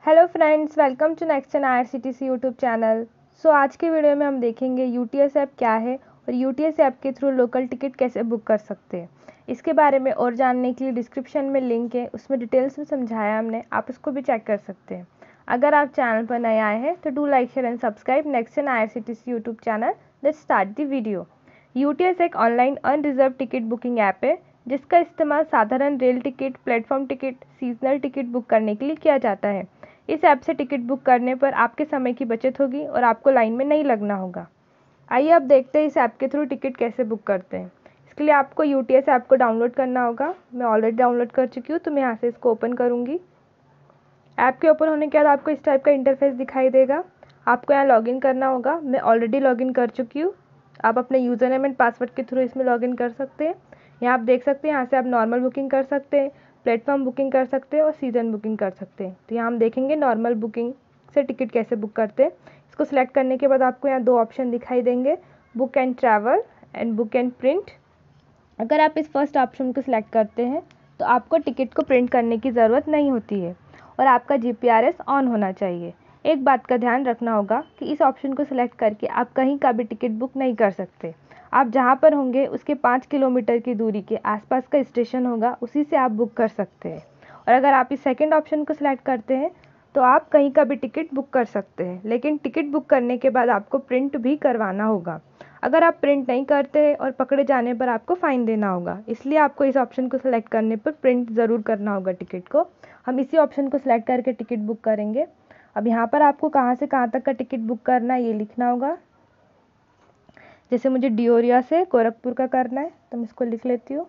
Hello friends, welcome to next gen IRCTC YouTube channel. आज की video में हम देखेंगे यूटीएस ऐप क्या है और यूटीएस ऐप के थ्रू लोकल टिकट कैसे बुक कर सकते हैं। इसके बारे में और जानने के लिए डिस्क्रिप्शन में लिंक है, उसमें डिटेल्स में समझाया हमने, आप उसको भी चेक कर सकते हैं। अगर आप चैनल पर नए आए हैं तो do like share and subscribe next gen IRCTC YouTube channel. Let's start the video. UTS एक online unreserve ticket booking app है जिसका इस्तेमाल साधारण rail ticket, platform ticket, seasonal ticket book करने के लिए किया जाता है। इस ऐप से टिकट बुक करने पर आपके समय की बचत होगी और आपको लाइन में नहीं लगना होगा। आइए अब देखते हैं इस ऐप के थ्रू टिकट कैसे बुक करते हैं। इसके लिए आपको यूटीएस ऐप को डाउनलोड करना होगा। मैं ऑलरेडी डाउनलोड कर चुकी हूँ, तो मैं यहाँ से इसको ओपन करूँगी। ऐप के ओपन होने के बाद आपको इस टाइप का इंटरफेस दिखाई देगा। आपको यहाँ लॉगिन करना होगा। मैं ऑलरेडी लॉगिन कर चुकी हूँ। आप अपने यूज़र नेम एंड पासवर्ड के थ्रू इसमें लॉगिन कर सकते हैं। यहाँ आप देख सकते हैं, यहाँ से आप नॉर्मल बुकिंग कर सकते हैं, प्लेटफॉर्म बुकिंग कर सकते हैं और सीज़न बुकिंग कर सकते हैं। तो यहाँ हम देखेंगे नॉर्मल बुकिंग से टिकट कैसे बुक करते हैं। इसको सिलेक्ट करने के बाद आपको यहाँ दो ऑप्शन दिखाई देंगे, book and travel and book and print. अगर आप इस फर्स्ट ऑप्शन को सिलेक्ट करते हैं तो आपको टिकट को प्रिंट करने की ज़रूरत नहीं होती है और आपका जीपीआरएस ऑन होना चाहिए। एक बात का ध्यान रखना होगा कि इस ऑप्शन को सिलेक्ट करके आप कहीं का भी टिकट बुक नहीं कर सकते। आप जहां पर होंगे उसके 5 किलोमीटर की दूरी के आसपास का स्टेशन होगा, उसी से आप बुक कर सकते हैं। और अगर आप इस सेकंड ऑप्शन को सिलेक्ट करते हैं तो आप कहीं का भी टिकट बुक कर सकते हैं, लेकिन टिकट बुक करने के बाद आपको प्रिंट भी करवाना होगा। अगर आप प्रिंट नहीं करते और पकड़े जाने पर आपको फ़ाइन देना होगा, इसलिए आपको इस ऑप्शन को सिलेक्ट करने पर प्रिंट ज़रूर करना होगा टिकट को। हम इसी ऑप्शन को सिलेक्ट करके टिकट बुक करेंगे। अब यहाँ पर आपको कहाँ से कहाँ तक का टिकट बुक करना है ये लिखना होगा। जैसे मुझे डिओरिया से गोरखपुर का करना है तो मैं इसको लिख लेती हूँ,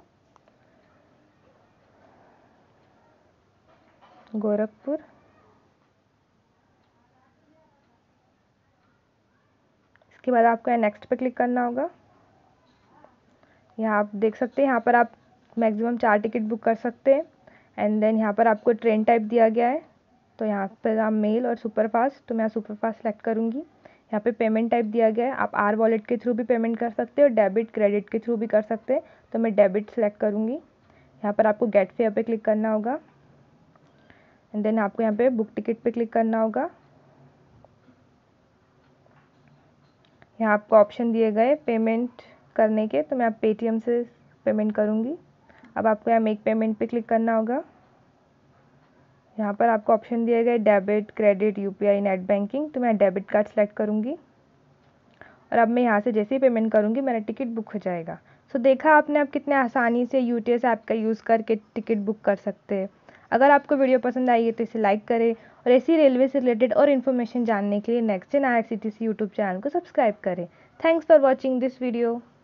गोरखपुर। इसके बाद आपको यहाँ नेक्स्ट पे क्लिक करना होगा। यहाँ आप देख सकते हैं, यहाँ पर आप मैक्सिमम 4 टिकट बुक कर सकते हैं। एंड देन यहाँ पर आपको ट्रेन टाइप दिया गया है, तो यहाँ पर आप मेल और सुपरफास्ट, तो मैं सुपरफास्ट सेलेक्ट करूँगी। यहाँ पे पेमेंट टाइप दिया गया है, आप आर वॉलेट के थ्रू भी पेमेंट कर सकते हैं और डेबिट क्रेडिट के थ्रू भी कर सकते हैं, तो मैं डेबिट सेलेक्ट करूँगी। यहाँ पर आपको गेट फेयर पे क्लिक करना होगा एंड देन आपको यहाँ पे बुक टिकट पे क्लिक करना होगा। यहाँ आपको ऑप्शन दिए गए पेमेंट करने के, तो मैं आप पेटीएम से पेमेंट करूँगी। अब आपको यहाँ मेक पेमेंट पे क्लिक करना होगा। यहाँ पर आपको ऑप्शन दिए गए debit, credit, UPI, net banking, तो मैं डेबिट कार्ड सेलेक्ट करूँगी। और अब मैं यहाँ से जैसे ही पेमेंट करूँगी मेरा टिकट बुक हो जाएगा। देखा आपने आप कितने आसानी से यूटीएस ऐप का यूज़ करके टिकट बुक कर सकते हैं। अगर आपको वीडियो पसंद आई है तो इसे लाइक करें और ऐसी रेलवे से रिलेटेड और इन्फॉर्मेशन जानने के लिए next gen IRCTC YouTube channel को सब्सक्राइब करें। Thanks for watching this video.